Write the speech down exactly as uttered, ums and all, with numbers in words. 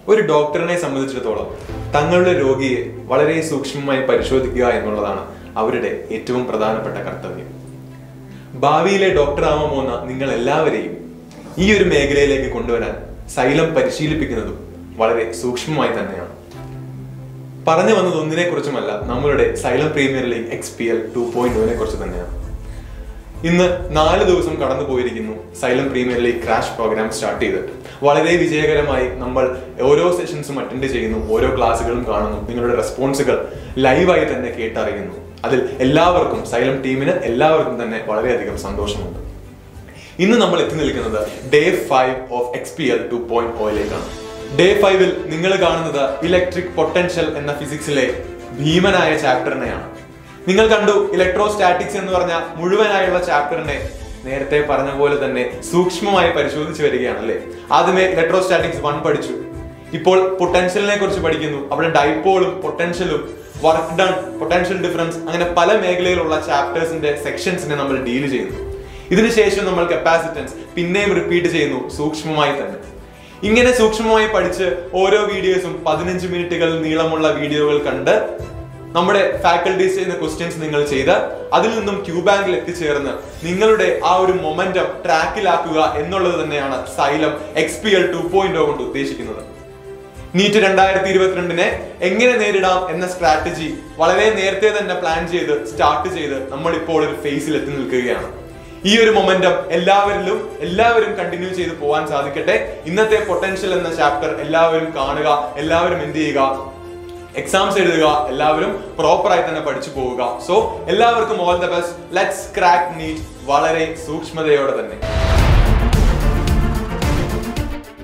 ഒരു ഡോക്ടറിനെ സംബന്ധിച്ചിടത്തോളം തങ്ങളുടെ രോഗിയെ വളരെ സൂക്ഷ്മമായി പരിശോധിക്കുക എന്നുള്ളതാണ് അവരുടെ ഏറ്റവും പ്രധാനപ്പെട്ട കർത്തവ്യം. ഭാവിയിലെ ഡോക്ടർ ആവാൻ പോകുന്ന നിങ്ങൾ എല്ലാവരെയും ഈ ഒരു മേഖലയിലേക്ക് കൊണ്ടുവരാൻ സൈലം പരിശീലിപ്പിക്കുന്നതും വളരെ സൂക്ഷ്മമായി തന്നെയാണ്. പറഞ്ഞു വന്നത് ഒന്നിനെ കുറിച്ചുമല്ല, നമ്മളുടെ Xylem premier league X P L two point ഒനെ കുറിച്ച് തന്നെയാണ്. ഇന്ന് നാല് ദിവസം കടന്നു പോയിരിക്കുന്നു Xylem premier league crash program start ചെയ്തിട്ട്. വളരെ വിജയകരമായി നമ്മൾ ഓരോ സെഷൻസും അറ്റൻഡ് ചെയ്യുന്നു, ഓരോ ക്ലാസ്സുകളും കാണുന്നു, നിങ്ങളുടെ റെസ്പോൺസുകൾ ലൈവായി തന്നെ കേട്ടറിയുന്നു. അതിൽ എല്ലാവർക്കും, സൈലം ടീമിന് എല്ലാവർക്കും തന്നെ വളരെയധികം സന്തോഷമുണ്ട്. ഇന്ന് നമ്മൾ എത്തി നിൽക്കുന്നത് day five of X P L two point ഒയിലേക്കാണ്. ഡേ ഫൈവിൽ നിങ്ങൾ കാണുന്നത് ഇലക്ട്രിക് പൊട്ടൻഷ്യൽ എന്ന ഫിസിക്സിലെ ഭീമനായ ചാപ്റ്ററിനെയാണ്. നിങ്ങൾ കണ്ടു, ഇലക്ട്രോസ്റ്റാറ്റിക്സ് എന്ന് പറഞ്ഞ മുഴുവനായുള്ള ചാപ്റ്ററിനെ നേരത്തെ പറഞ്ഞ പോലെ തന്നെ സൂക്ഷ്മമായി പരിശോധിച്ചു വരികയാണല്ലേ. ആദ്യമേ ഇലക്ട്രോസ്റ്റാറ്റിക്സ് വൺ പഠിച്ചു, ഇപ്പോൾ പൊട്ടൻഷ്യലിനെ കുറിച്ച് പഠിക്കുന്നു. അവിടെ ഡൈപോളും പൊട്ടൻഷ്യലും വർക്ക് ഡൺ, പൊട്ടൻഷ്യൽ ഡിഫറൻസ്, അങ്ങനെ പല മേഖലയിലുള്ള ചാപ്റ്റേഴ്സിന്റെ സെക്ഷൻസിനെ നമ്മൾ ഡീൽ ചെയ്യുന്നു. ഇതിനുശേഷം നമ്മൾ കപ്പാസിറ്റൻസ് പിന്നെയും റിപ്പീറ്റ് ചെയ്യുന്നു സൂക്ഷ്മമായി തന്നെ. ഇങ്ങനെ സൂക്ഷ്മമായി പഠിച്ച് ഓരോ വീഡിയോസും പതിനഞ്ച് മിനിറ്റുകൾ നീളമുള്ള വീഡിയോകൾ കണ്ട് നമ്മുടെ ഫാക്കൽറ്റീസ് ചെയ്യുന്ന ക്വസ്റ്റ്യൻസ് നിങ്ങൾ ചെയ്ത് അതിൽ നിന്നും ക്യൂ ബാങ്കിൽ എത്തിച്ചേർന്ന് നിങ്ങളുടെ ആ ഒരു മൊമെന്റം ട്രാക്കിലാക്കുക എന്നുള്ളത് തന്നെയാണ് Xylem X P L two point O കൊണ്ട് ഉദ്ദേശിക്കുന്നത്. നീറ്റ് രണ്ടായിരത്തി ഇരുപത്തിരണ്ടിനെ എങ്ങനെ നേരിടാം എന്ന സ്ട്രാറ്റജി വളരെ നേരത്തെ തന്നെ പ്ലാൻ ചെയ്ത് സ്റ്റാർട്ട് ചെയ്ത് നമ്മൾ ഇപ്പോൾ ഒരു ഫേസിൽ എത്തി നിൽക്കുകയാണ്. ഈ ഒരു മൊമെന്റം എല്ലാവരിലും എല്ലാവരും കണ്ടിന്യൂ ചെയ്ത് പോകാൻ സാധിക്കട്ടെ. ഇന്നത്തെ പൊട്ടൻഷ്യൽ എന്ന ചാപ്റ്റർ എല്ലാവരും കാണുക, എല്ലാവരും എന്ത് ചെയ്യുക, എക്സാംസ് എഴുതുക, എല്ലാവരും പ്രോപ്പറായി തന്നെ പഠിച്ചു പോവുക. സോ എല്ലാവർക്കും all the best. Let's crack NEET വളരെ സൂക്ഷ്മതയോടെ തന്നെ.